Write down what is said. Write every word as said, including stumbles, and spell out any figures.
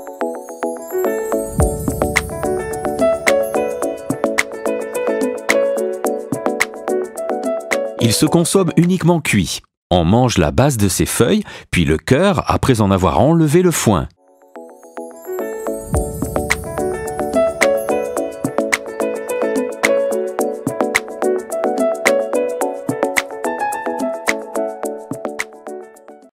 Il se consomme uniquement cuit. On mange la base de ses feuilles, puis le cœur après en avoir enlevé le foin.